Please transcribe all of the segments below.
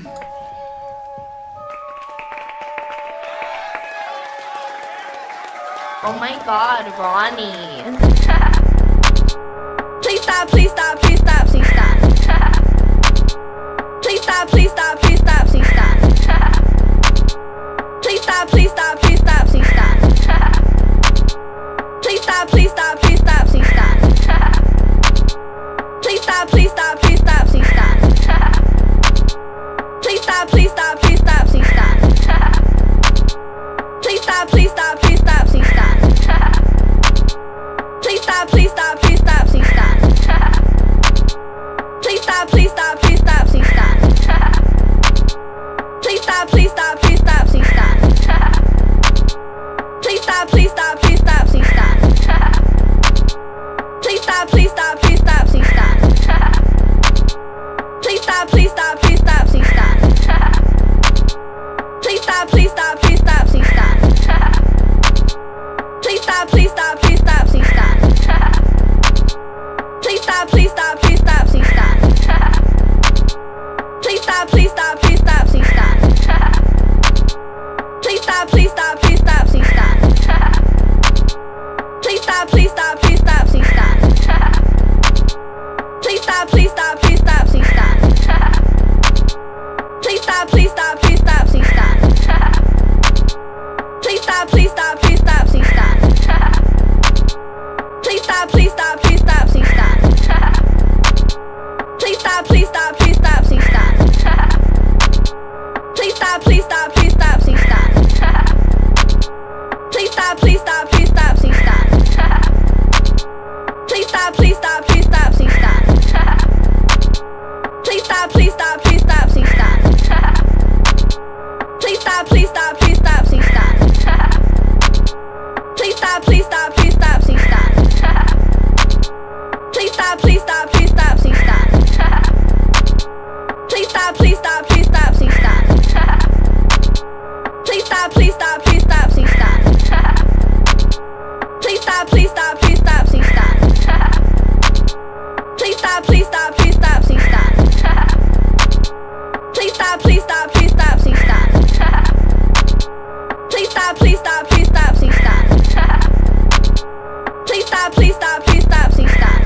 Oh my God, Ronnie. Please stop, please stop, please stop, please stop. Please stop, please stop, please stop, please stop. Please stop, please stop, please stop, please stop. Please stop, please stop, please stop, please stop. Please stop, please stop, please stop, please stop. Please stop, please stop, please stop, please stop. Please stop, please stop, please stop, please stop. Please stop, please stop, please stop, please stop. Please stop, please stop, please stop, please stop. Please stop, please stop, please stop, please stop. Please stop, please stop, please stop, please stop. Please stop, please stop, please stop, please stop. Please stop, please stop, please stop, please stop. Please stop, please stop, please stop, please stop. Please stop, please stop, please stop, please stop. Please stop, please stop, please stop, please stop. Please stop, please stop, please stop, please stop. Please stop, please stop, please stop, please stop. Please stop, please stop, please stop, please stop. Please stop, please stop, please stop, please stop. Please stop, please stop, please stop, please stop. Please stop, please stop, please stop, please stop. Please stop, please stop, please stop, please stop. Please stop, please stop, please stop, please stop. Please stop, please stop, please stop, please stop. Please stop, please stop, please stop, please stop. Please stop, please stop, please stop, please stop. Please stop, please stop, please stop, please stop. Please stop, please stop, please stop, please stop. Please stop, please stop, please stop, please stop. Please stop, please stop, please stop, please stop. Please stop, please stop, please stop, please stop. Please stop, please stop, please stop, please stop. Please stop, please stop, please stop, please stop. Please stop, please stop, please stop, please stop. Please stop, please stop, please stop, please stop. Please stop, please stop, please stop, please stop. Please stop, please stop, please stop, please stop.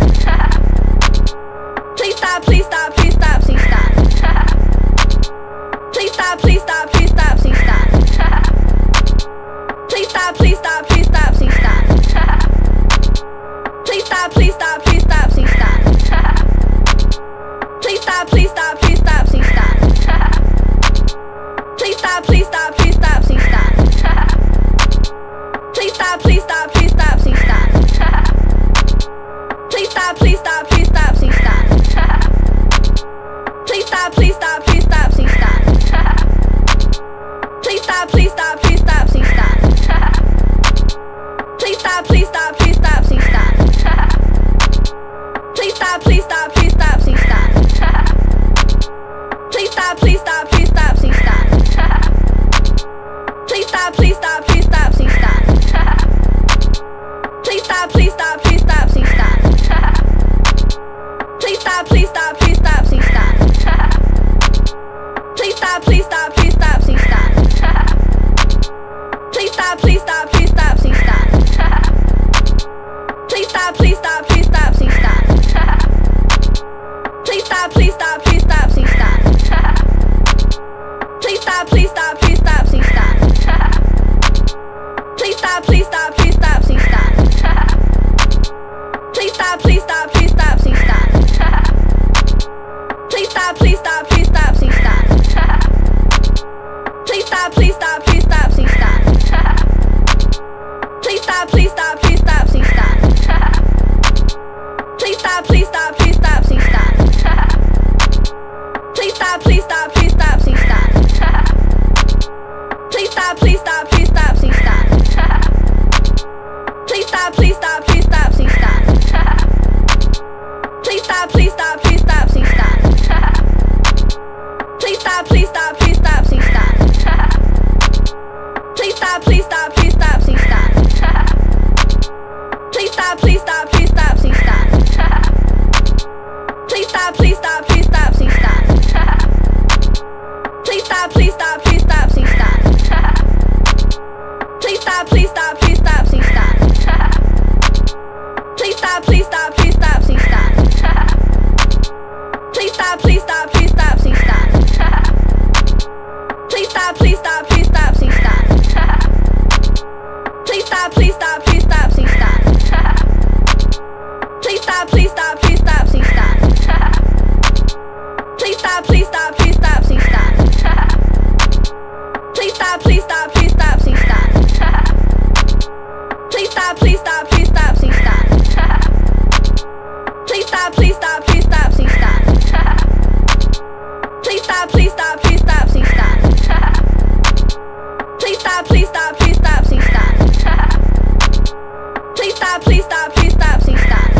Please stop, please stop, please stop, please stop. Please stop, please stop, please stop, please stop. Please stop, please stop, please stop, please stop. Please stop, please stop, please stop, please stop. Please stop, please stop, please stop, please stop. Please stop, please stop, please stop, please stop. Please stop, please stop, please stop, please stop. Please stop, please stop, please stop, please stop. Please stop, please stop, please stop, please stop. Please stop, please stop, please stop, please stop. Please stop, please stop, please stop, please stop. Please stop, please stop, please stop, please stop. Please stop, please stop, please stop, please stop. Please stop, please stop, please stop, please stop. Please stop, please stop, please stop, please stop. Please stop, please stop, please stop, please stop. Please stop, please stop, please stop, please stop. Please stop, please stop, please stop, please stop. Please stop, please stop, please stop, please stop. Please stop, please stop, please stop, please stop. Please stop, please stop, please stop, please stop. Please stop, please stop, please stop, please stop. Please stop, please stop, please stop, please stop. Please stop, please stop, please stop, please stop. Please stop, please stop, please stop, please stop. Please stop, please stop, please stop, please stop. Please stop, please stop, please stop, please stop. Please stop, please stop, please stop, please stop. Please stop, please stop, please stop, please stop. Please stop, please stop, please stop, please stop. Please stop, please stop, please stop, please stop. Please stop, please stop, please stop, please stop. Please stop, please stop, please stop, please stop. Please stop, please stop, please stop, please stop. Please stop, please stop, please stop, please stop. Please stop, please stop, please stop, please stop. Please stop, please stop, please stop, please stop. Please stop, please stop, please stop, please stop. Please stop, please stop, please stop, please stop. Please stop, please stop, please stop, please stop. Please stop, please stop, please stop, please stop. Please stop, please stop, please stop, please stop. Please stop, please stop, please stop, please stop. Please stop, please stop, please stop, please stop. Please stop, please stop, please stop, please stop. Please stop, please stop, please stop, please stop. Please stop, please stop, please stop, please stop. Please stop, please stop, please stop, please stop. Please stop, please stop, please stop, please stop.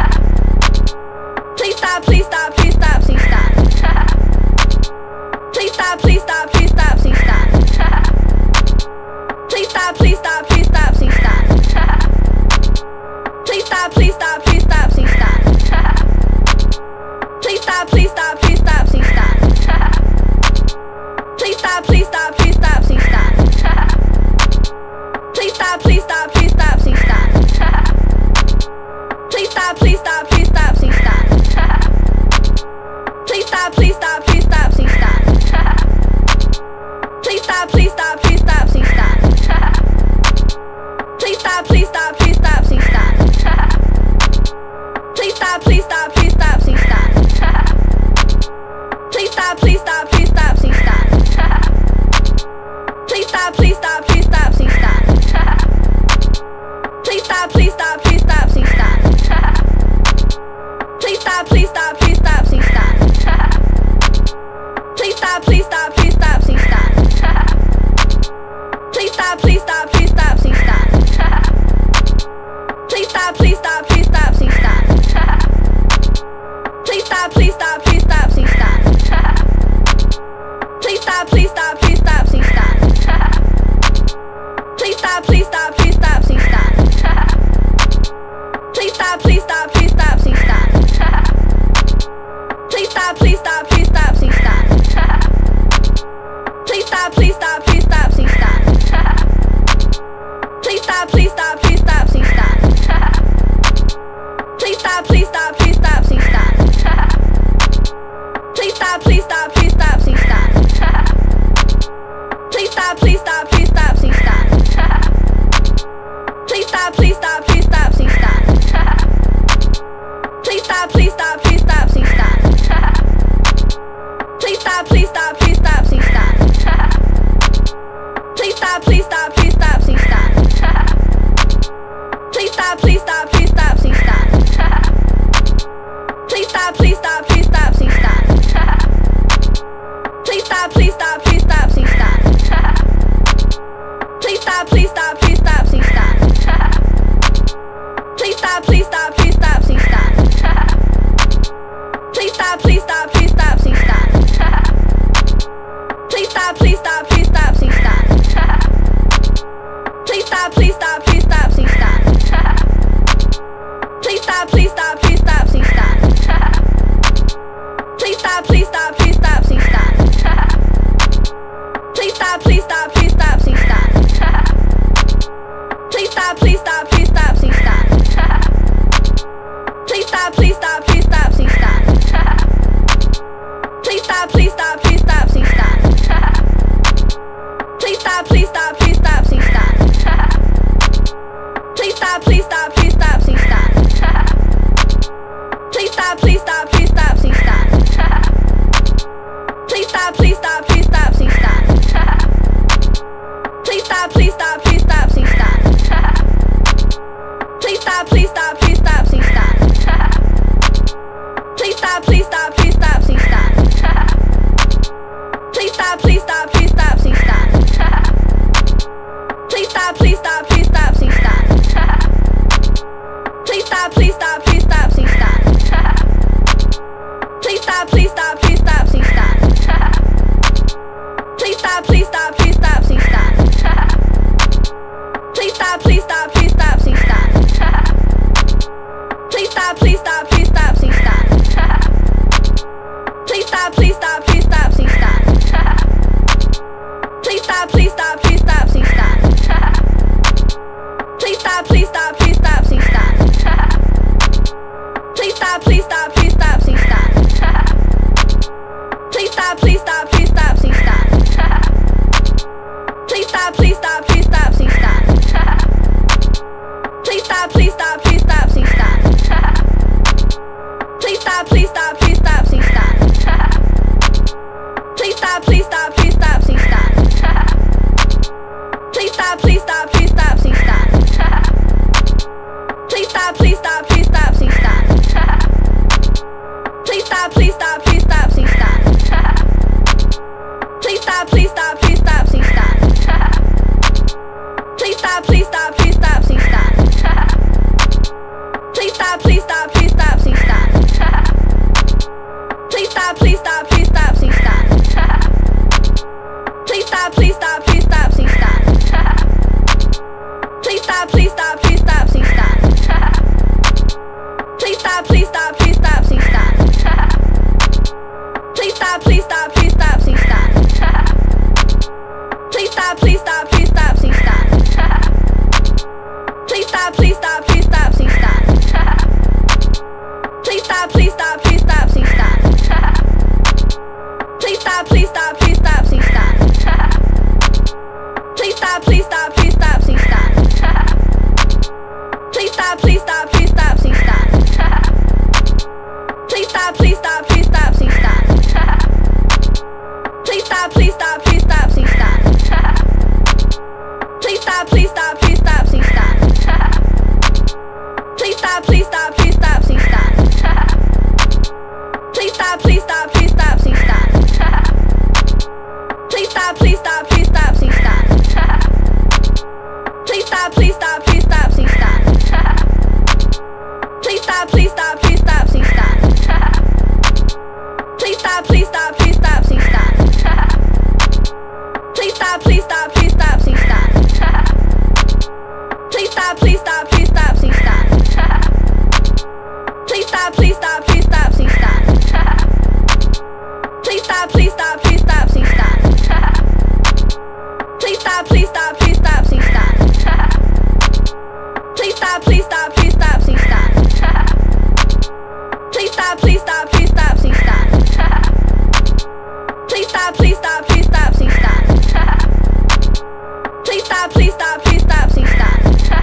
Please stop, please stop, please stop, please stop. Please stop, please stop, please stop, please stop. Please stop, please stop, please stop, please stop. Please stop, please stop, please stop, please stop. Please stop, please stop, please stop, please stop. Please stop, please stop, please stop, please stop. Please stop, please stop, please stop, please stop. Please stop, please stop, please stop, please stop. Please stop, please stop, please stop, please stop. Please stop, please stop, please stop, please stop. Please stop, please stop, please stop, please stop. Please stop, please stop, please stop, please stop. Please stop, please stop, please stop, please stop. Please stop, please stop, please stop, please stop. Please stop, please stop, please stop, please stop. Please stop, please stop, please stop, please stop. Please stop, please stop, please stop, please stop. Please stop, please stop, please stop, please stop. Please stop, please stop, please stop, please stop. Please stop, please stop, please stop, please stop. Please stop, please stop, please stop, please stop. Please stop, please stop, please stop, please stop. Please stop, please stop, please stop, please stop. Please stop, please stop, please stop, please stop. Please stop, please stop, please stop, please stop. Please stop, please stop, please stop, please stop. Please stop, please stop, please stop, please stop. Please stop, please stop, please stop, please stop. Please stop, please stop, please stop, please stop. Please stop, please stop, please stop, please stop. Please stop, please stop, please stop, please stop. Please stop, please stop, please stop, please stop. Please stop, please stop, please stop, please stop. Please stop, please stop, please stop, please stop. Please stop, please stop, please stop, please stop. Please stop, please stop, please stop, please stop. Please stop, please stop, please stop, please stop. Please stop, please stop, please stop, please stop. Please stop, please stop, please stop, please stop. Please stop, please stop, please stop, please stop. Please stop, please stop, please stop, please stop. Please stop, please stop, please stop, please stop. Please stop, please stop, please stop, please stop. Please stop, please stop, please stop, please stop. Please stop, please stop, please stop, please stop. Please stop, please stop, please stop, please stop. Please stop, please stop, please stop, please stop. Please stop, please stop, please stop, please stop. Please stop, please stop, please stop, please stop. Please stop, please stop, please stop, please stop. Please stop, please stop, please stop, please stop. Please stop, please stop, please stop, please stop. Please stop, please stop, please stop, please stop. Please stop, please stop, please stop, please stop. Please stop, please stop, please stop, please stop. Please stop, please stop, please stop, please stop. Please stop, please stop, please stop, please stop. Please stop, please stop, please stop, please stop. Please stop, please stop, please stop, please stop. Please stop, please stop, please stop, please stop. Please stop, please stop, please stop, please stop. Please stop, please stop, please stop, please stop. please stop, please stop, please stop. Please stop, please stop, please stop, please stop. Please stop, please stop, please stop, please stop. Please stop, please stop, please stop, please stop. Please stop, please stop, please stop, please stop. Please stop, please stop, please stop, please stop. Please stop, please stop, please stop, please stop. Please stop, please stop, please stop, please stop. Please stop, please stop, please stop, please stop. Please stop, please stop, please stop, please stop. Please stop, please stop, please stop, please stop. Please stop, please stop, please stop, please stop. Please stop, please stop, please stop, please stop. Please stop, please stop, please stop, please stop. Please stop, please stop, please stop, please stop. Please stop, please stop, please stop, please stop. Please stop, please stop, please stop, please stop. Please stop, please stop, please stop, please stop. Please stop, please stop, please stop, please stop. Please stop, please stop, please stop, please stop. Please stop, please stop, please stop, please stop. Please stop, please stop, please stop, please stop. Please stop, please stop, please stop, please stop. Please stop, please stop, please stop, please stop. Please stop, please stop, please stop, please stop. Please stop, please stop, please stop, please stop. Please stop, please stop, please stop, please stop. Please stop, please stop, please stop, please stop. Please stop, please stop, please stop, please stop. Please stop, please stop, please stop, please stop. Please stop, please stop, please stop, please stop. Please stop, please stop, please stop, please stop. Please stop, please stop, please stop, please stop. Please stop, please stop, please stop, please stop. Please stop, please stop, please stop, please stop. Please stop, please stop, please stop, please stop. Please stop, please stop, please stop, please stop. Please stop, please stop, please stop, please stop. Please stop, please stop, please stop, please stop. Please stop, please stop, please stop, please stop.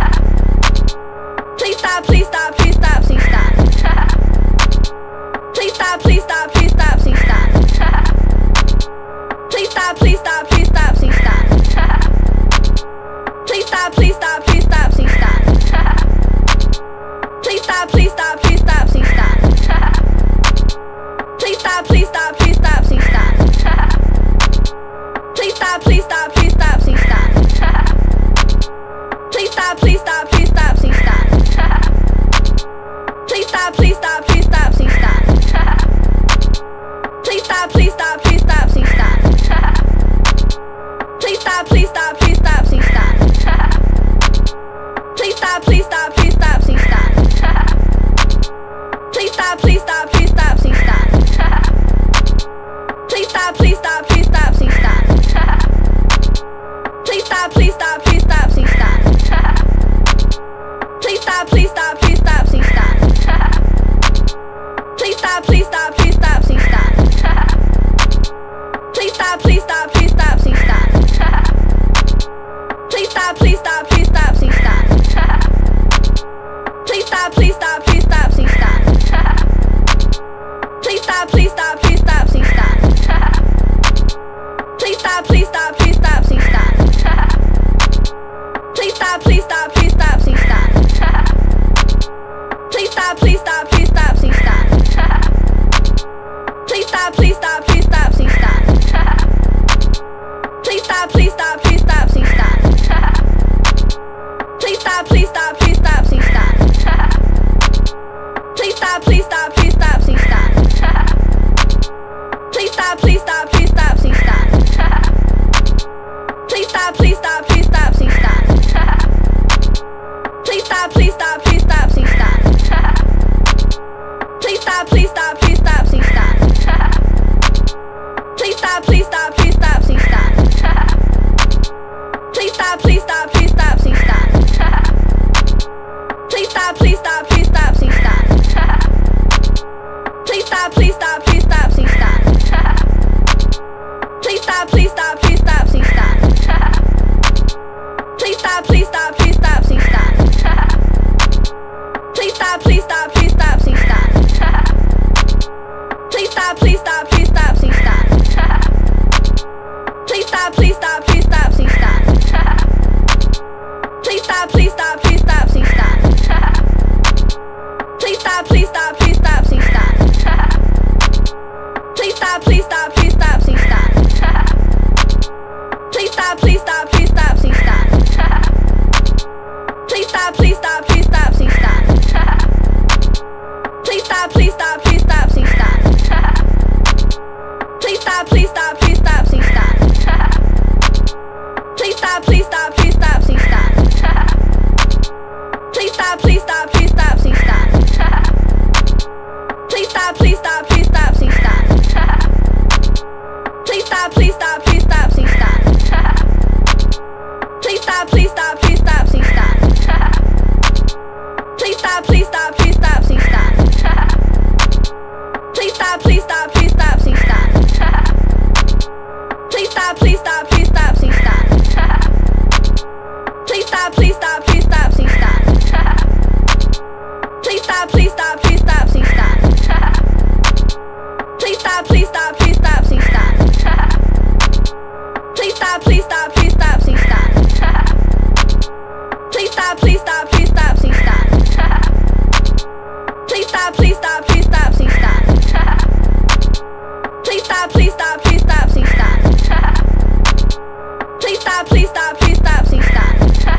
Please stop, please stop, please stop, please stop. Please stop, please stop, please stop, please stop. Please stop, please stop, please stop, please stop. Please stop, please stop, please stop, please stop. Please stop, please stop, please stop, please stop. Please stop, please stop, please stop, please stop. Please stop, please stop, please stop, please stop. Please stop, please stop, please stop, please stop. Please stop, please stop, please stop, please stop. Please stop, please stop, please stop, please stop. Please stop, please stop, please stop, please stop. Please stop, please stop, please stop, please stop. Please stop, please stop, please stop, please stop. Please stop, please stop, please stop, please stop. Please stop, please stop, please stop, please stop. Please stop, please stop, please stop, please stop. Please stop, please stop, please stop, please stop. Please stop, please stop, please stop, please stop. Please stop, please stop, please stop, please stop. Please stop, please stop, please stop, please stop. Please stop, please stop, please stop, please stop. Please stop, please stop, please stop, please stop. Please stop, please stop, please stop, please stop. Please stop, please stop, please stop, please stop. Please stop, please stop, please stop, please stop. Please stop, please stop, please stop, please stop. Please stop, please stop, please stop, please stop. Please stop, please stop, please stop, please stop. Please stop, please stop, please stop, please stop. Please stop, please stop, please stop, please stop. Please stop, please stop, please stop, please stop. Please stop, please stop, please stop, please stop. Please stop, please stop, please stop, please stop. stop, please stop, please stop, please stop. Please stop, please stop, please stop, please stop. Please stop, please stop, please stop, please stop. Please stop, please stop, please stop, please stop. Please stop, please stop, please stop, please stop. Please stop, please stop, please stop, please stop. Please stop, please stop, please stop, please stop. Please stop, please stop, please stop, please stop. Please stop, please stop, please stop, please stop. Please stop, please stop, please stop, please stop. Please stop, please stop, please stop, please stop. Please stop, please stop, please stop, please stop. Please stop, please stop, please stop, please stop. Please stop, please stop, please stop, please stop. Please stop, please stop, please stop, please stop. Please stop, please stop, please stop, please stop. Please stop, please stop, please stop, please stop. Please stop, please stop, please stop, please stop. Please stop, please stop, please stop, please stop. Please stop, please stop, please stop, please stop. Please stop, please stop, please stop, please stop. Please stop, please stop, please stop, please stop. Please stop, please stop, please stop, please stop. Please stop, please stop, please stop, please stop. Please stop, please stop, please stop, please stop. Please stop, please stop, please stop, please stop. Please stop, please stop, please stop, please stop. Please stop, please stop, please stop, please stop.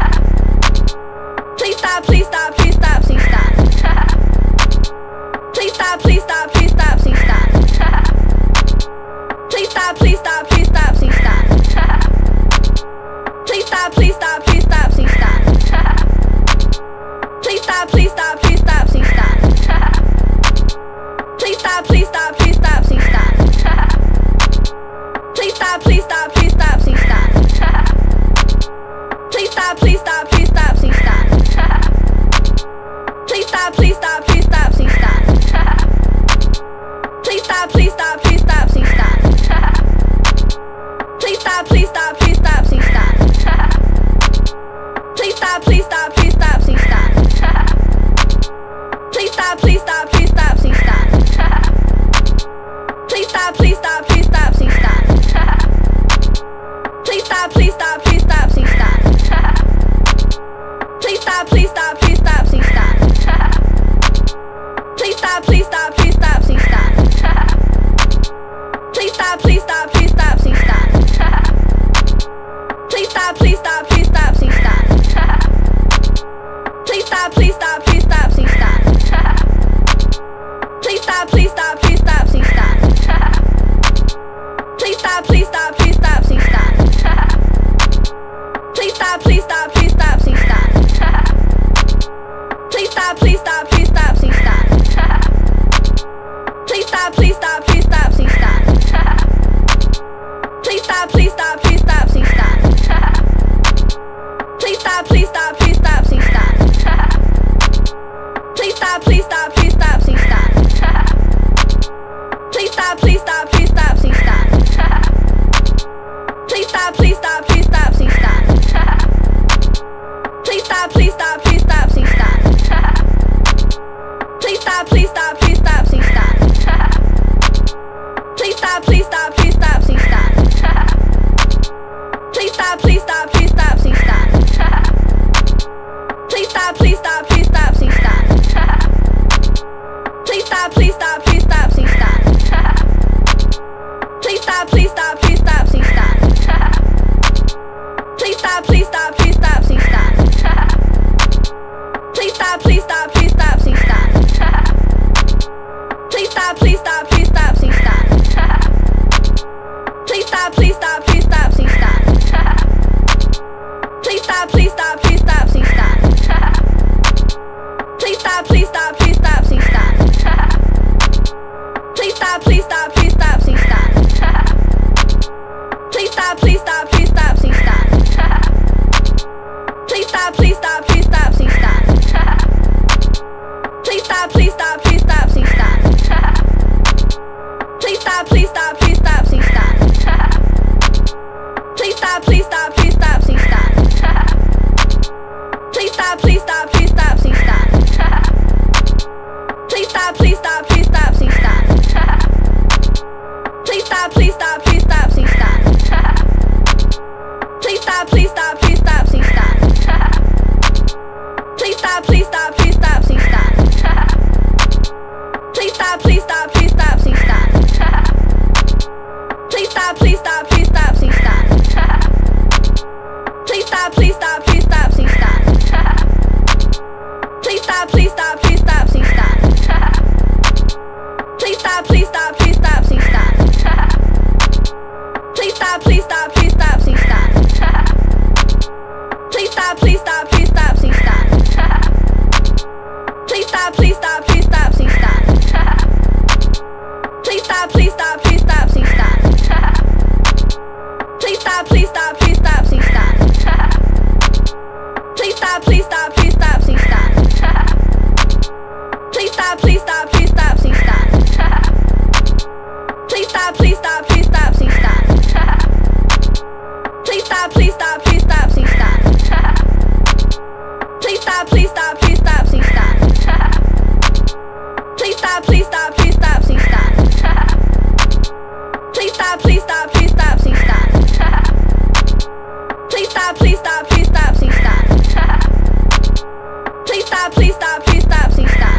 Please stop, please stop, please stop, please stop. Please stop, please stop, please stop, please stop. Please stop, please stop, please stop, please stop. Please stop, please stop, please stop, please stop. Please stop, please stop, please stop, please stop. Please stop, please stop, please stop, please stop. Please stop, please stop, please stop, please stop. Please stop, please stop, please stop, please stop. Please stop, please stop, please stop, please stop. Please stop, please stop, please stop, please stop. Please stop, please stop, please stop, please stop. Please stop, please stop, please stop, please stop. Please stop, please stop, please stop, please stop. Please stop, please stop, please stop, please stop. Please stop, please stop, please stop, please stop. Please stop, please stop, please stop, please stop. Please stop, please stop, please stop, please stop. Please stop, please stop, please stop, please stop. Please stop, please stop, please stop, please stop. Please stop, please stop, please stop, please stop. Please stop, please stop, please stop, please stop. Please stop, please stop, please stop, please stop. Please stop, please stop, please stop, please stop. Please stop, please stop, please stop, please stop. Please stop, please stop, please stop, please stop. Please stop, please stop, please stop, please stop. Please stop, please stop, please stop, please stop. Please stop, please stop, please stop, please stop. Please stop, please stop, please stop, please stop. Please stop, please stop, please stop, please stop. Please stop, please stop, please stop, please stop. Please stop, please stop, please stop, please stop. Please stop, please stop, please stop, please stop. Please stop, please stop, please stop, please stop. Please stop, please stop, please stop, please stop. Please stop, please stop, please stop, please stop. Please stop, please stop, please stop, please stop. Please stop, please stop, please stop, please stop. Please stop, please stop, please stop, please stop. Please stop, please stop, please stop, please stop. Please stop, please stop, please stop, please stop. Please stop, please stop, please stop, please stop. Please stop, please stop, please stop, please stop. Please stop, please stop, please stop, please stop. Please stop, please stop, please stop, please stop. Please stop, please stop, please stop, please stop. Please stop, please stop, please stop, please stop. Please stop, please stop, please stop, please stop. stop, please stop, please stop, please stop. Please stop, please stop, please stop, please stop. Please stop, please stop, please stop, please stop. Please stop, please stop, please stop, please stop. Please stop, please stop, please stop, please stop. Please stop, please stop, please stop, please stop. Please stop, please stop, please stop, please stop. Please stop, please stop, please stop, please stop. Please stop, please stop, please stop, please stop. Please stop, please stop, please stop, please stop. Please stop, please stop, please stop, please stop. Please stop, please stop, please stop, please stop. Please stop, please stop, please stop, please stop. Please stop, please stop, please stop, please stop. Please stop, please stop, please stop, please stop. Please stop, please stop, please stop, please stop. Please stop, please stop, please stop, please stop. Please stop, please stop, please stop, please stop. Please stop, please stop, please stop, please stop. Please stop, please stop, please stop, please stop. Please stop, please stop, please stop, please stop. Please stop, please stop, please stop, please stop. Please stop, please stop, please stop, please stop. Please stop, please stop, please stop, please stop. Please stop, please stop, please stop, please stop.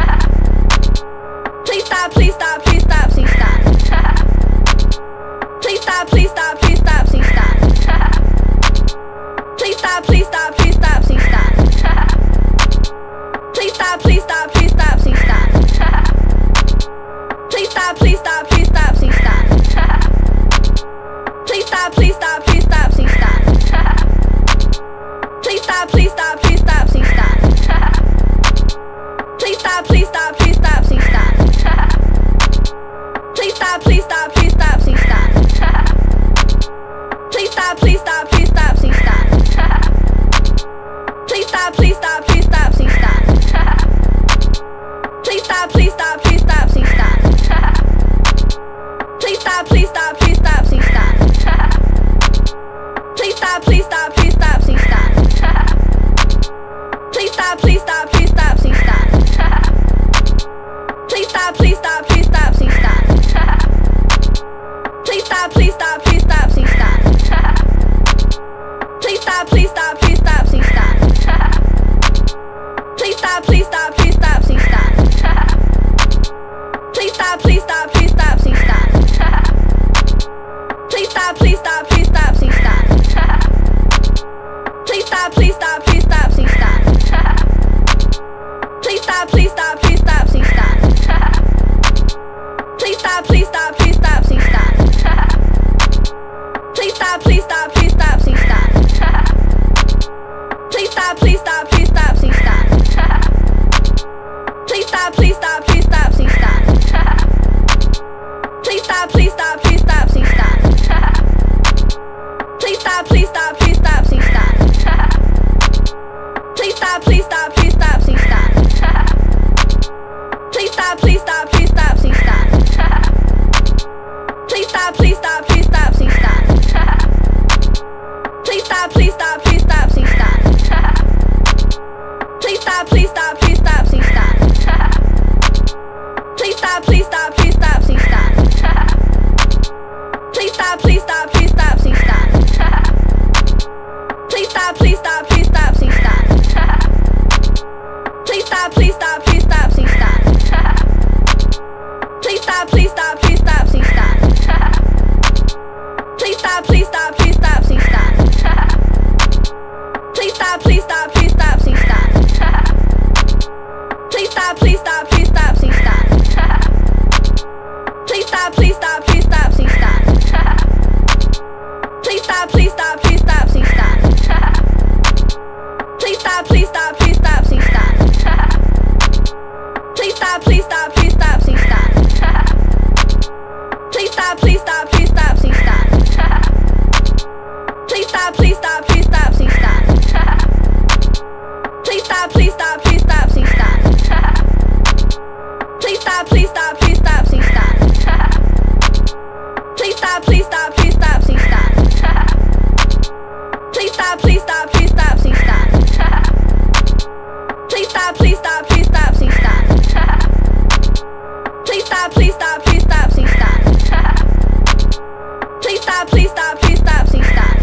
Please stop, please stop, please stop, please stop. Please stop, please stop, please stop, please stop. Please stop, please stop, please stop, please stop. Please stop, please stop, please stop, please stop. Please stop, please stop, please stop, please stop. Please stop, please stop, please stop, please stop. Please stop, please stop, please stop, please stop. Please stop, please stop, please stop, please stop. Please stop, please stop, please stop, please stop. Please stop, please stop, please stop, please stop. Please stop, please stop, please stop, please stop. Please stop, please stop, please stop, please stop. Please stop, please stop, please stop, please stop. Please stop, please stop, please stop, please stop. Please stop, please stop, please stop, please stop. Please stop, please stop, please stop, please stop. Please stop, please stop, please stop, please stop. Please stop, please stop, please stop, please stop. Please stop, please stop, please stop, please stop. Please stop, please stop, please stop, please stop. Please stop, please stop, please stop, please stop. Please stop, please stop, please stop, please stop. Please stop, please stop, please stop, please stop. Please stop, please stop, please stop, please stop. Please stop, please stop, please stop, please stop. Please stop, please stop, please stop, please stop. Please stop, please stop, please stop, please stop. Please stop, please stop, please stop, please stop. Please stop, please stop, please stop, please stop. Please stop, please stop, please stop, please stop. Please stop, please stop, please stop, please stop. Please stop, please stop, please stop, please stop. Please stop, please stop, please stop, please stop. Please stop, please stop, please stop, please stop. Please stop, please stop, please stop, please stop. Please stop, please stop, please stop, please stop. Please stop, please stop, please stop, please stop. Please stop, please stop, please stop, please stop. Please stop, please stop, please stop, please stop. Please stop, please stop, please stop, please stop. Please stop, please stop, please stop, please stop. Please stop, please stop, please stop, please stop. Please stop, please stop, please stop, please stop. Please stop, please stop, please stop, please stop. Please stop, please stop, please stop, please stop. Please stop, please stop, please stop, please stop. Please stop, please stop, please stop, please stop. Please stop, please stop, please stop, please stop. Please stop, please stop, please stop, please stop. Please stop, please stop, please stop, please stop. Please stop, please stop, please stop, please stop. please stop, please stop, please stop.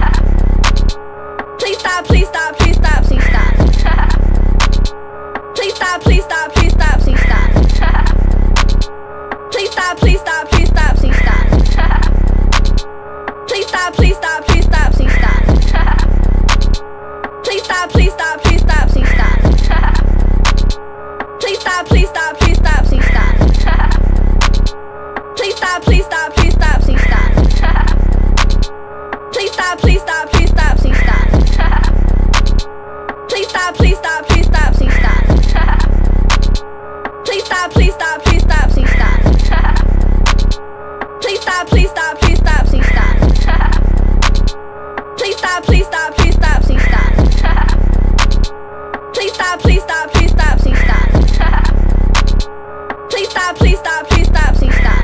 Please stop, please stop, please stop, please stop. Please stop, please stop, please stop, please stop. Please stop, please stop, please stop, please stop. Please stop, please stop, please stop, please stop. Please stop, please stop, please stop, please stop. Please stop, please stop, please stop, please stop. Please stop, please stop, please stop, please stop. Please stop, please stop, please stop, please stop. Please stop, please stop, please stop, please stop. Please stop, please stop, please stop, please stop. Please stop, please stop, please stop, please stop. Please stop, please stop, please stop, please stop. Please stop, please stop, please stop, please stop. Please stop, please stop, please stop, please stop.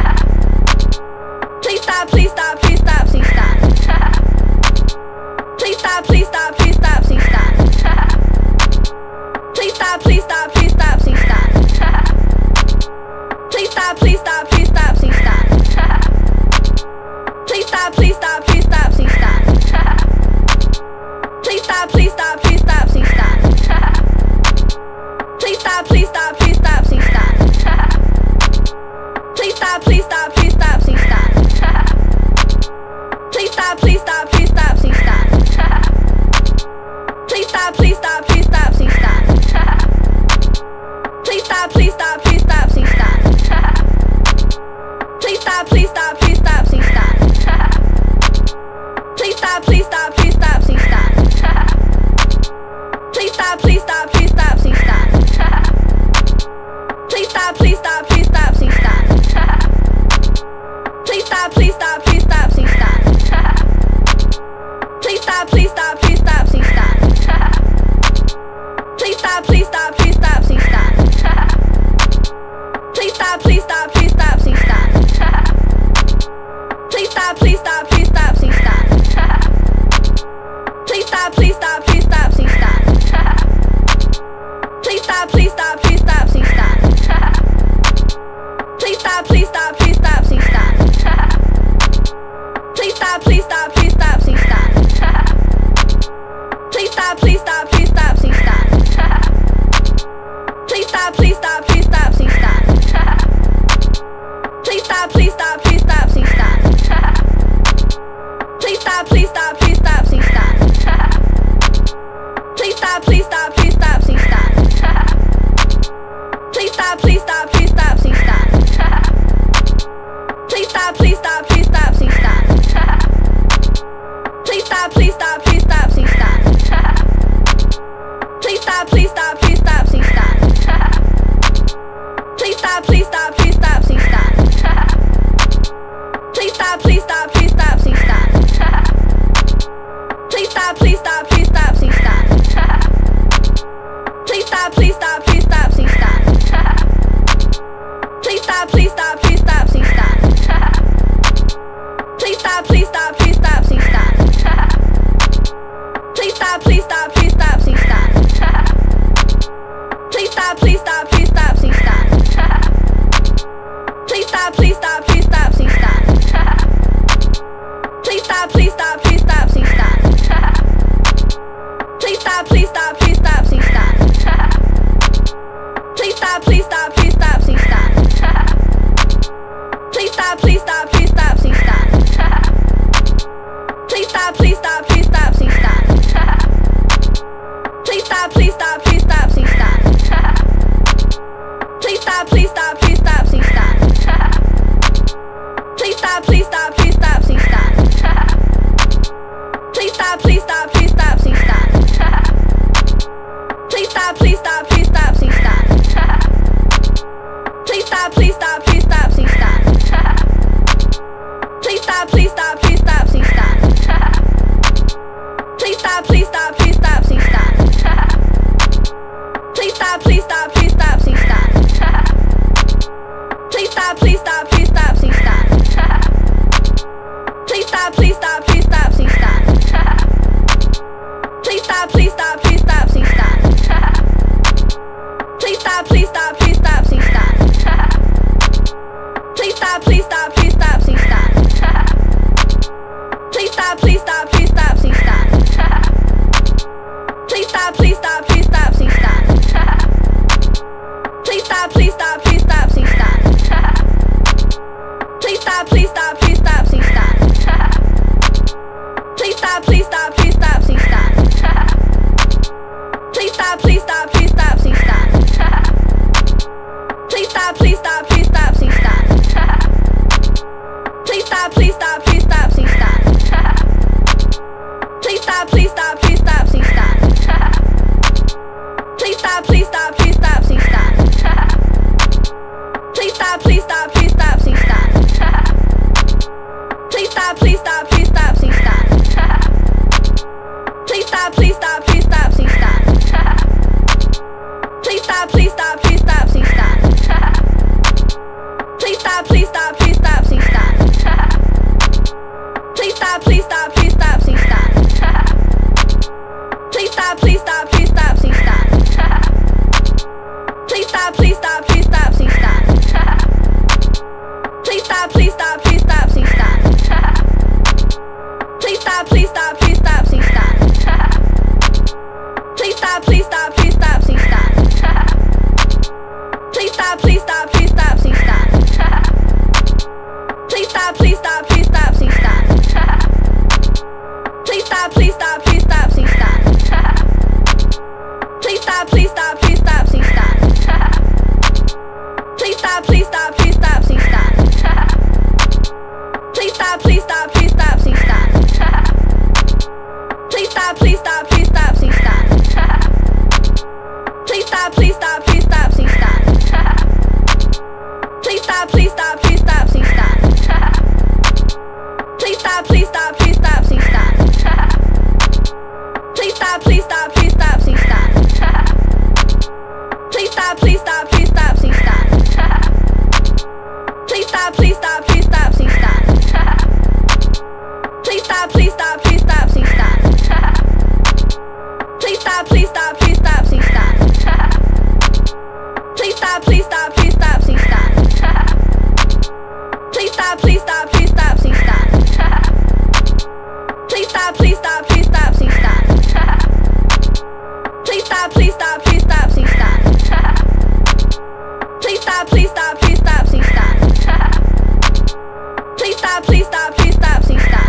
Please stop, please stop, please stop, please stop. Please stop, please stop, please stop, please stop. Please stop, please stop, please stop, please stop. Please stop, please stop, please stop, please stop. Please stop, please stop, please stop, please stop. Please stop, please stop, please stop, please stop. Please stop, please stop, please stop, please stop. Please stop, please stop, please stop, please stop. Please stop, please stop, please stop, please stop. Please stop, please stop, please stop, please stop. Please stop, please stop, please stop, please stop. Please stop, please stop, please stop, please stop. Please stop, please stop, please stop, please stop. Please stop, please stop, please stop, please stop. Please stop, please stop, please stop, please stop. Please stop, please stop, please stop, please stop. Please stop, please stop, please stop, please stop. Please stop, please stop, please stop, please stop. Please stop, please stop, please stop, please stop. Please stop, please stop, please stop, please stop. Please stop, please stop, please stop, please stop. Please stop, please stop, please stop, please stop. Please stop, please stop, please stop, please stop. Please stop, please stop, please stop, please stop. Please stop, please stop, please stop, please stop. Please stop, please stop, please stop, please stop. Please stop, please stop, please stop, please stop. Please stop, please stop, please stop, please stop. Please stop, please stop, please stop, please stop. Please stop, please stop, please stop, please stop. Please stop, please stop, please stop, please stop. Please stop, please stop, please stop, please stop. Please stop, please stop, please stop, please stop. Please stop, please stop, please stop, please stop. Please stop, please stop, please stop, please stop. Please stop, please stop, please stop, please stop. Please stop, please stop, please stop, please stop. Please stop, please stop, please stop, please stop. Please stop, please stop, please stop, please stop. Please stop, please stop, please stop, please stop. Please stop, please stop, please stop, please stop. Please stop, please stop, please stop, please stop. Please stop, please stop, please stop, please stop. Please stop, please stop, please stop, please stop. Please stop, please stop, please stop, please stop. Please stop, please stop, please stop, please stop. Please stop, please stop, please stop, please stop. Please stop, please stop, please stop, please stop. Please stop, please stop, please stop, please stop. Please stop, please stop, please stop, please stop. Please stop, please stop, please stop, please stop. Please stop, please stop, please stop, please stop. Please stop, please stop, please stop, please stop. Please stop, please stop, please stop, please stop. Please stop, please stop, please stop, please stop. Please stop, please stop, please stop, please stop. Please stop, please stop, please stop, please stop. Please stop, please stop, please stop, please stop. Please stop, please stop, please stop, please stop. Please stop, please stop, please stop, please stop. Please stop, please stop, please stop, please stop. stop, please stop, please stop, please stop. Please stop, please stop, please stop, please stop. Please stop, please stop, please stop, please stop. Please stop, please stop, please stop, please stop. Please stop, please stop, please stop, please stop. Please stop, please stop, please stop, please stop. Please stop, please stop, please stop, please stop. Please stop, please stop, please stop, please stop. Please stop, please stop, please stop, please stop. Please stop, please stop, please stop, please stop. Please stop, please stop, please stop, please stop. Please stop, please stop, please stop, please stop. Please stop, please stop, please stop, please stop. Please stop, please stop, please stop, please stop. Please stop, please stop, please stop, please stop. Please stop, please stop, please stop, please stop. Please stop, please stop, please stop, please stop. Please stop, please stop, please stop, please stop. Please stop, please stop, please stop, please stop. Please stop, please stop, please stop, please stop. Please stop, please stop, please stop, please stop. Please stop, please stop, please stop, please stop. Please stop, please stop, please stop, please stop. Please stop, please stop, please stop, please stop. Please stop, please stop, please stop, please stop. Please stop, please stop, please stop, please stop. Please stop, please stop, please stop, please stop. Please stop, please stop, please stop, please stop. Please stop, please stop, please stop, please stop. Please stop, please stop, please stop, please stop. Please stop, please stop, please stop, please stop. Please stop, please stop, please stop, please stop. Please stop, please stop, please stop, please stop. Please stop, please stop, please stop, please stop. Please stop, please stop, please stop, please stop. Please stop, please stop, please stop, please stop. Please stop, please stop, please stop, please stop. Please stop, please stop, please stop, please stop. Please stop, please stop, please stop, please stop. Please stop, please stop, please stop, please stop. Please stop, please stop, please stop, please stop. Please stop, please stop, please stop, please stop.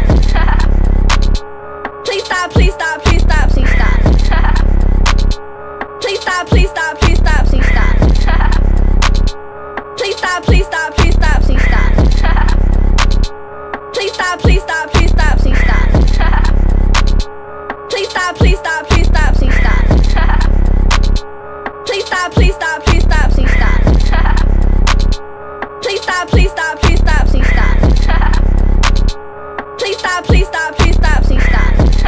Please stop, please stop, please stop, please stop. Please stop, please stop, please stop, please stop. Please stop, please stop, please stop, please stop. Please stop, please stop, please stop, please stop. Please stop, please stop, please stop, please stop. Please stop, please stop, please stop, please stop. Please stop, please stop, please stop, please stop. Please stop, please stop, please stop, please stop.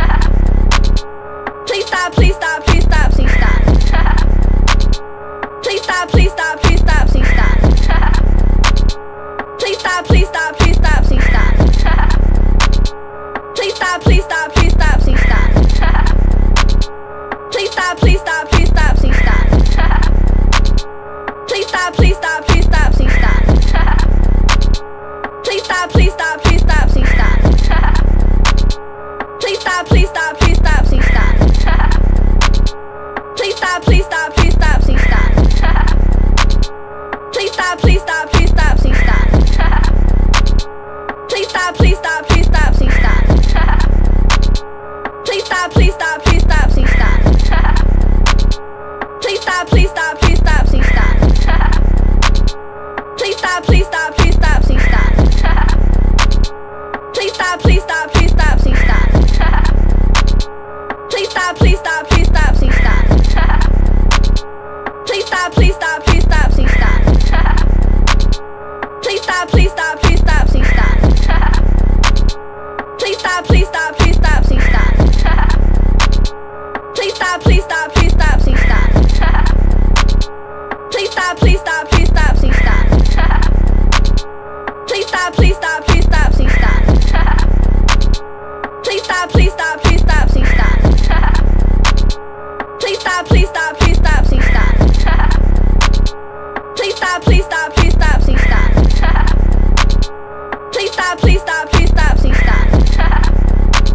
Please stop, please stop, please stop, please stop. Please stop, please stop, please stop, please stop. Please stop, please stop, please stop, please stop. Please stop, please stop, please stop, please stop. Please stop, please stop, please stop, please stop. Please stop, please stop, please stop, please stop. Please stop, please stop, please stop, please stop. Please stop, please stop, please stop, please stop. Please stop, please stop, please stop, please stop. Please stop, please stop, please stop, please stop. Please stop, please stop, please stop, please stop. Please stop, please stop, please stop, please stop. Please stop, please stop, please stop, please stop. Please stop, please stop, please stop, please stop. Please stop, please stop, please stop, please stop. Please stop, please stop, please stop, please stop. Please stop, please stop, please stop, please stop. Please stop, please stop, please stop, please stop. Please stop, please stop, please stop, please stop. Please stop, please stop, please stop, please stop. Please stop, please stop, please stop, please stop. Please stop, please stop, please stop, please stop. Please stop, please stop, please stop, please stop. Please stop, please stop, please stop, please stop. Please stop, please stop, please stop, please stop. Please stop, please stop, please stop, please stop.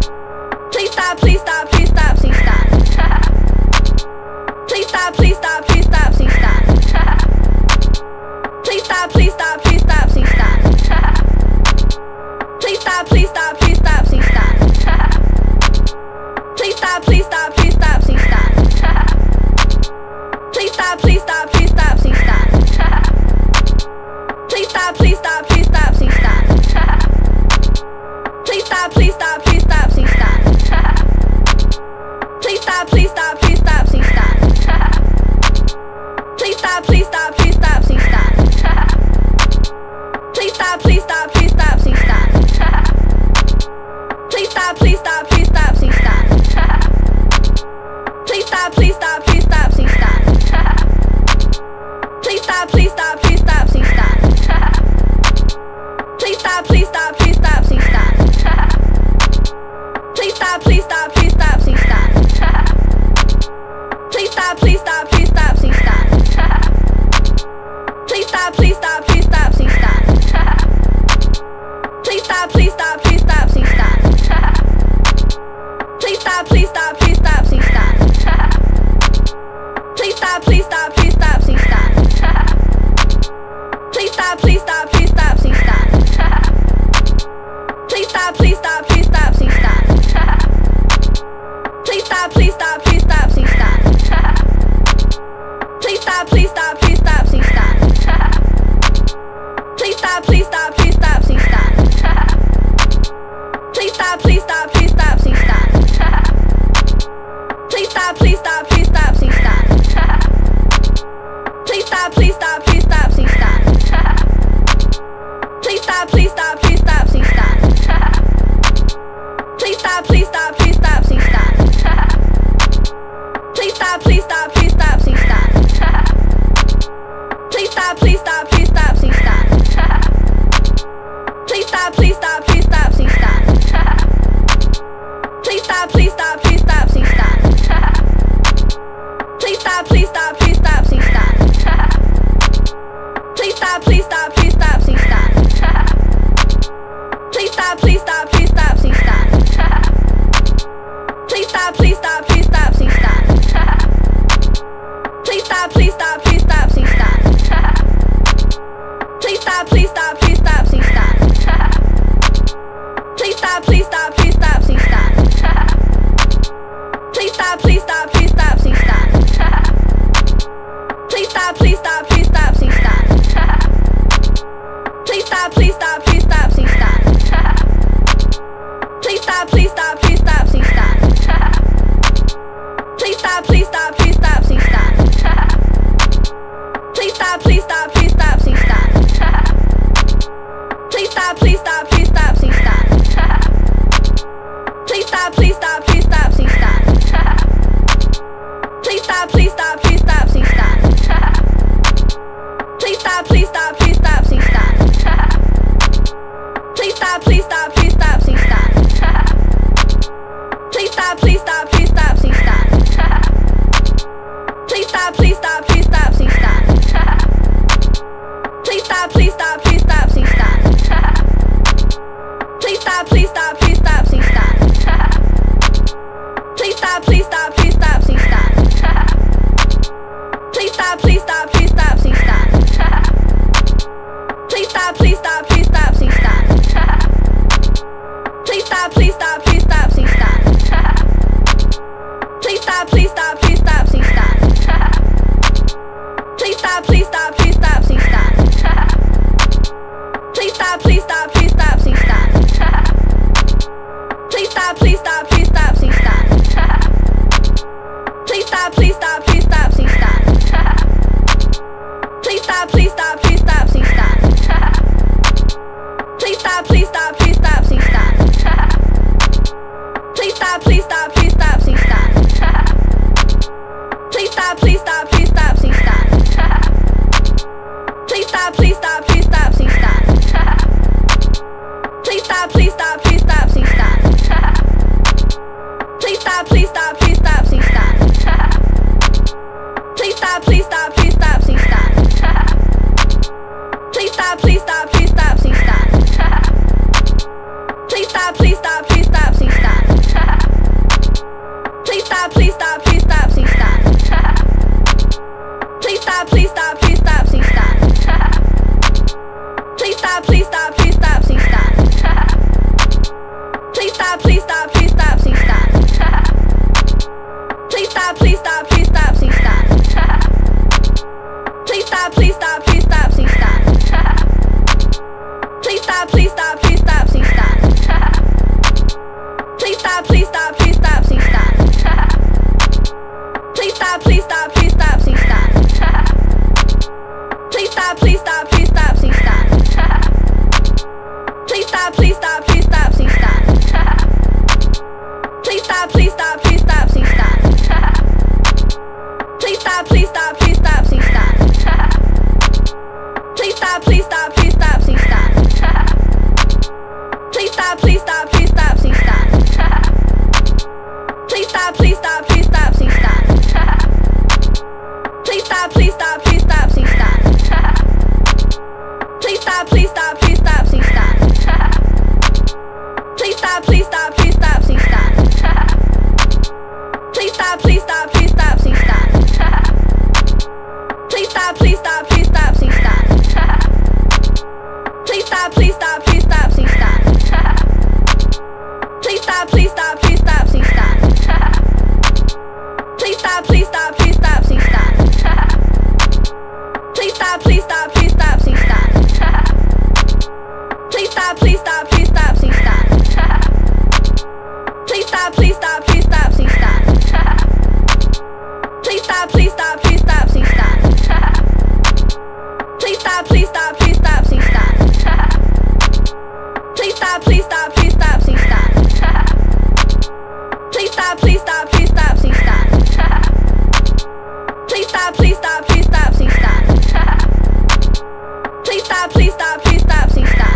Please stop, please stop, please stop, please stop. Please stop, please stop, please stop, please stop. Please stop, please stop, please stop, please stop. Please stop, please stop, please stop, please stop. Please stop, please stop, please stop, please stop. stop, please stop, please stop, please stop. Please stop, please stop, please stop, please stop. Please stop, please stop, please stop, please stop. Please stop, please stop, please stop, please stop. Please stop, please stop, please stop, please stop. Please stop, please stop, please stop, please stop. Please stop, please stop, please stop, please stop. Please stop, please stop, please stop, please stop. Please stop, please stop, please stop, please stop. Please stop, please stop, please stop, please stop. Please stop, please stop, please stop, please stop. Please stop, please stop, please stop, please stop. Please stop, please stop, please stop, please stop. Please stop, please stop, please stop, please stop. Please stop, please stop, please stop, please stop. Please stop, please stop, please stop, please stop. Please stop, please stop, please stop, please stop. Please stop, please stop, please stop, please stop. Please stop, please stop, please stop, please stop. Please stop, please stop, please stop, please stop. Please stop, please stop, please stop, please stop. Please stop, please stop, please stop, please stop. Please stop, please stop, please stop, please stop. Please stop, please stop, please stop, please stop. Please stop, please stop, please stop, please stop. Please stop, please stop, please stop, please stop. Please stop, please stop, please stop, please stop. Please stop, please stop, please stop, please stop. Please stop, please stop, please stop, please stop. Please stop, please stop, please stop, please stop. Please stop, please stop, please stop, please stop. Please stop, please stop, please stop, please stop. Please stop, please stop, please stop, please stop. Please stop, please stop, please stop, please stop. Please stop, please stop, please stop, please stop. Please stop, please stop, please stop, please stop. Please stop, please stop, please stop, please stop. Please stop, please stop, please stop, please stop. Please stop, please stop, please stop, please stop. Please stop, please stop, please stop, please stop. Please stop, please stop, please stop, please stop. Please stop, please stop, please stop, please stop. Please stop, please stop, please stop, please stop. Please stop, please stop, please stop, please stop. Please stop, please stop, please stop, please stop. Please stop, please stop, please stop, please stop. Please stop, please stop, please stop, please stop. Please stop, please stop, please stop, please stop. Please stop, please stop, please stop, please stop. Please stop, please stop, please stop, please stop. Please stop, please stop, please stop, please stop. Please stop, please stop, please stop, please stop. Please stop, please stop, please stop, please stop. Please stop, please stop, please stop, please stop. Please stop, please stop, please stop, please stop. Please stop, please stop, please stop, please stop. Please stop, please stop, please stop, please stop. Please stop, please stop, please stop, please stop. Please stop, please stop, please stop, please stop. Please stop, please stop, please stop, please stop. Please stop, please stop, please stop, please stop. Please stop, please stop, please stop, please stop. Please stop, please stop, please stop, please stop. Please stop, please stop, please stop, please stop. Please stop, please stop, please stop, please stop. Please stop, please stop, please stop, please stop. Please stop, please stop, please stop, please stop. Please stop, please stop, please stop, please stop. Please stop, please stop, please stop, please stop. Please stop, please stop, please stop, please stop. Please stop, please stop, please stop, please stop. Please stop, please stop, please stop, please stop. Please stop, please stop, please stop, please stop. Please stop, please stop, please stop, please stop. Please stop, please stop, please stop, please stop. Please stop, please stop, please stop, please stop. stop, please stop, please stop, please stop. Please stop, please stop, please stop, please stop. Please stop, please stop, please stop, please stop. Please stop, please stop, please stop, please stop. Please stop, please stop, please stop, please stop. Please stop, please stop, please stop, please stop. Please stop, please stop, please stop, please stop. Please stop, please stop, please stop, please stop. Please stop, please stop, please stop, please stop. Please stop, please stop, please stop, please stop. Please stop, please stop, please stop, please stop. Please stop, please stop, please stop, please stop. Please stop, please stop, please stop, please stop. Please stop, please stop, please stop, please stop. Please stop, please stop, please stop, please stop. Please stop, please stop, please stop, please stop. Please stop, please stop, please stop, please stop. Please stop, please stop, please stop, please stop. Please stop, please stop, please stop, please stop. Please stop, please stop, please stop, please stop. Please stop, please stop, please stop, please stop. Please stop, please stop, please stop, please stop. Please stop, please stop, please stop, please stop. Please stop, please stop, please stop, please stop. Please stop, please stop, please stop, please stop. Please stop, please stop, please stop, please stop. Please stop, please stop, please stop, please stop. Please stop, please stop, please stop, please stop.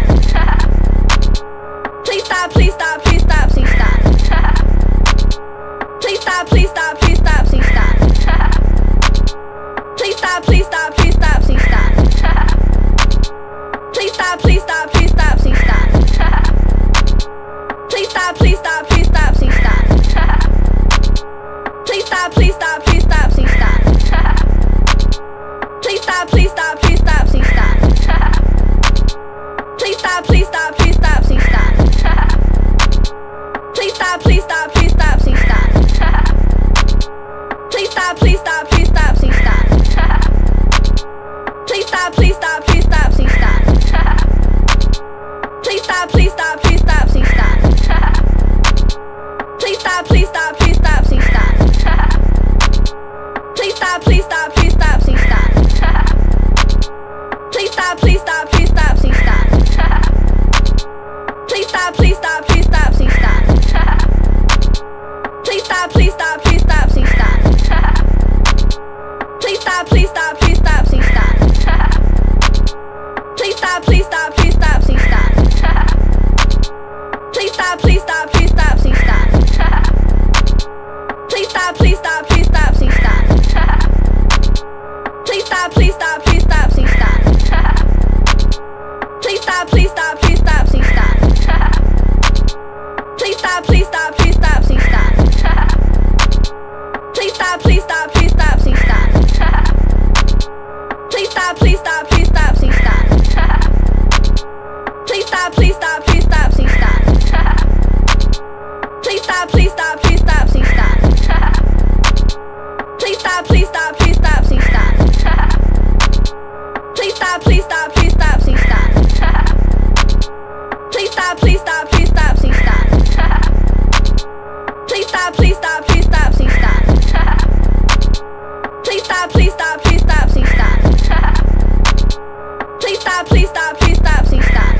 Please stop, please stop, please stop, please stop. Please stop, please stop, please stop, please stop. Please stop, please stop, please stop, please stop. Please stop, please stop, please stop, please stop. Please stop, please stop, please stop, please stop. Please stop, please stop, please stop, please stop. Please stop, please stop, please stop, please stop. Please stop, please stop, please stop, please stop. Please stop, please stop, please stop, please stop. Please stop, please stop, please stop, please stop. Please stop, please stop, please stop, please stop. Please stop, please stop, please stop, please stop. Please stop, please stop, please stop, please stop. Please stop, please stop, please stop, please stop. Please stop, please stop, please stop, please stop. Please stop, please stop, please stop, please stop. Please stop, please stop, please stop, please stop. Please stop, please stop, please stop, please stop. Please stop, please stop, please stop, please stop. Please stop, please stop, please stop, please stop. Please stop, please stop, please stop, please stop. Please stop, please stop, please stop, please stop. Please stop, please stop, please stop, please stop. Please stop, please stop, please stop, please stop. Please stop, please stop, please stop, please stop. Please stop, please stop, please stop, please stop. Please stop, please stop, please stop, please stop. Please stop, please stop, please stop, please stop. Please stop, please stop, please stop, please stop. Please stop, please stop, please stop, please stop. Please stop, please stop, please stop, please stop. Please stop, please stop, please stop, please stop. Please stop, please stop, please stop, please stop. Please stop, please stop, please stop, please stop.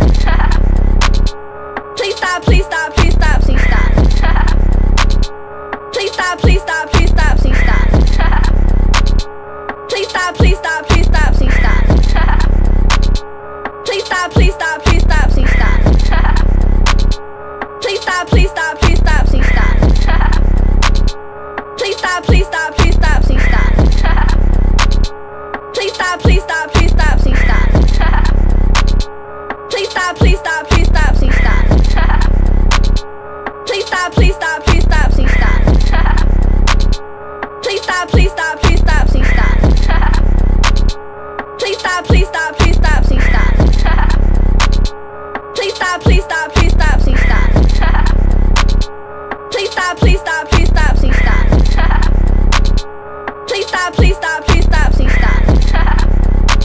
Please stop, please stop, please stop, please stop. Please stop, please stop, please stop, please stop. Please stop, please stop, please stop, please stop. Please stop, please stop, please stop, please stop. Please stop, please stop, please stop, please stop. Please stop, please stop, please stop, please stop. Please stop, please stop, please stop, please stop. Please stop, please stop, please stop, please stop. Please stop, please stop, please stop, please stop. Please stop, please stop, please stop, please stop. Please stop, please stop, please stop, please stop. Please stop, please stop, please stop, please stop. Please stop, please stop, please stop, please stop. Please stop, please stop, please stop, please stop.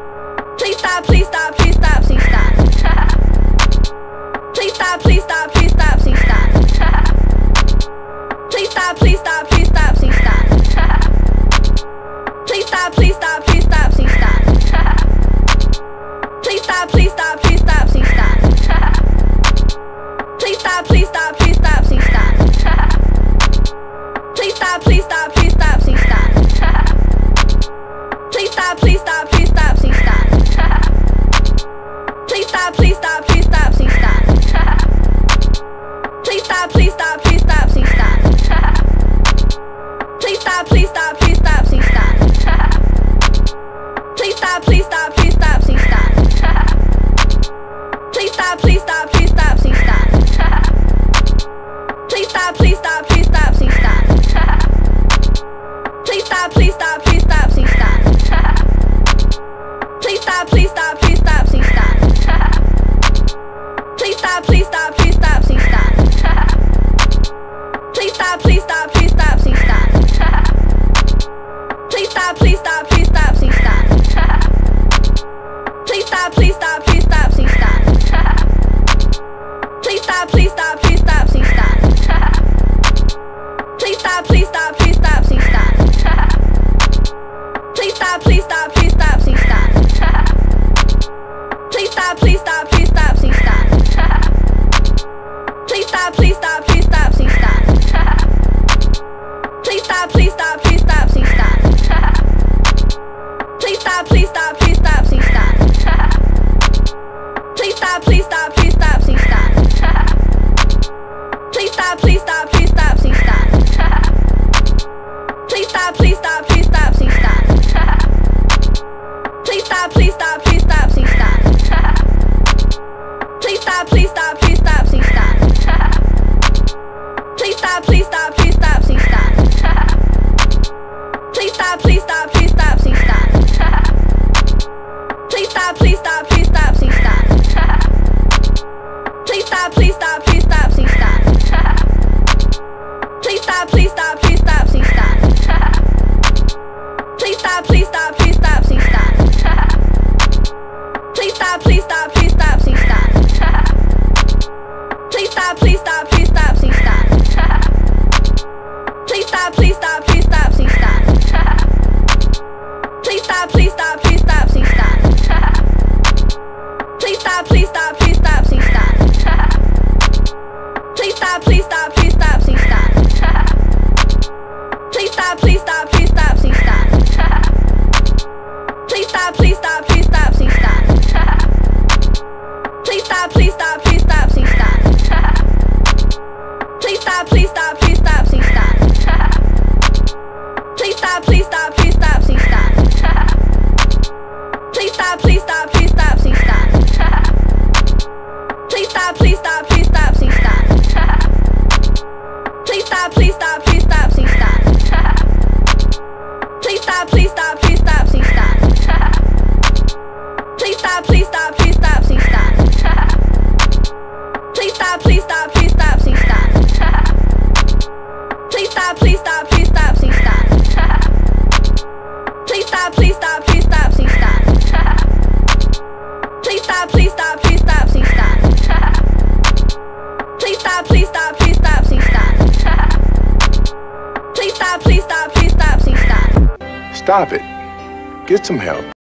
Please stop, please stop, please stop, please stop. Please stop, please stop, please stop, please stop. stop, please stop, please stop, please stop. Please stop, please stop, please stop, please stop. Please stop, please stop, please stop, please stop. Please stop, please stop, please stop, please stop. Please stop, please stop, please stop, please stop. Please stop, please stop, please stop, please stop. Please stop, please stop, please stop, please stop. Please stop, please stop, please stop, please stop. Please stop, please stop, please stop, please stop. Please stop, please stop, please stop, please stop. Please stop, please stop, please stop, please stop. Please stop, please stop, please stop, please stop. Please stop, please stop, please stop, please stop. Please stop, please stop, please stop, please stop. Please stop, please stop, please stop, please stop. Please stop, please stop, please stop, please stop. Please stop, please stop, please stop, please stop. Please stop, please stop, please stop, please stop. Please stop, please stop, please stop, please stop. Please stop, please stop, please stop, please stop. Please stop, please stop, please stop, please stop. Please stop, please stop, please stop, please stop. Please stop, please stop, please stop, please stop. Please stop, please stop, please stop, please stop. Please stop, please stop, please stop, please stop. Please stop, please stop, please stop, please stop. Please stop, please stop, please stop, please stop. Please stop, please stop, please stop, please stop. Please stop, please stop, please stop, please stop. Please stop, please stop, please stop, please stop. Please stop, please stop, please stop, please stop. Please stop, please stop, please stop, please stop. Please stop, please stop, please stop, please stop. Please stop, please stop, please stop, please stop. Please stop, please stop, please stop, please stop. Please stop, please stop, please stop, please stop. Please stop, please stop, please stop, please stop. Please stop, please stop, please stop, please stop. Please stop, please stop, please stop, please stop. Please stop, please stop, please stop, please stop. Please stop, please stop, please stop, please stop. Please stop, please stop, please stop, please stop. Please stop, please stop, please stop, please stop. Please stop, please stop, please stop, please stop. Please stop, please stop, please stop, please stop. Please stop, please stop, please stop, please stop. Please stop, please stop, please stop, please stop. Please stop, please stop, please stop, please stop. Please stop, please stop, please stop, please stop. Please stop, please stop, please stop, please stop. Please stop, please stop, please stop, please stop. Please stop, please stop, please stop, please stop. Please stop, please stop, please stop, please stop. Please stop, please stop, please stop, please stop. Please stop, please stop, please stop, please stop. Please stop, please stop, please stop, please stop. Please stop, please stop, please stop, please stop. Please stop, please stop, please stop, please stop. Stop it. Get some help.